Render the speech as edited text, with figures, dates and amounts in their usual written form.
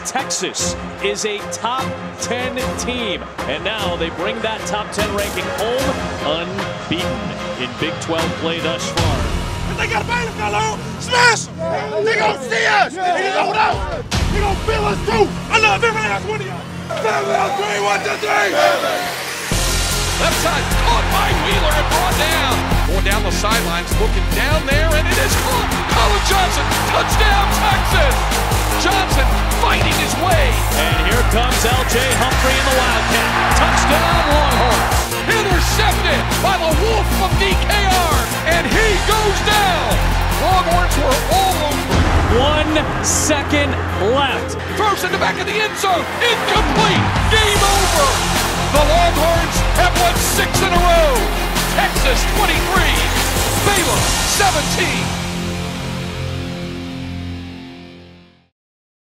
Texas is a top 10 team, and now they bring that top 10 ranking home unbeaten in Big 12 play thus far. If they got a Baylor fellow, smash them! They gonna see us! They gonna know us! They gonna feel us too! I love every last one of y'all! 7-3, 1, 2, 3! Left side caught by Wheeler and brought down. Going down the sidelines, looking down there, and it is caught. Colin Johnson, touchdown Texas! Johnson fighting his way. And here comes L.J. Humphrey in the Wildcat. Touchdown Longhorns. Intercepted by the Wolf from DKR, and he goes down. Longhorns were all over. 1 second left. Throws in the back of the end zone. Incomplete. Game over. The Longhorns have won 6 in a row. Texas 23, Baylor 17.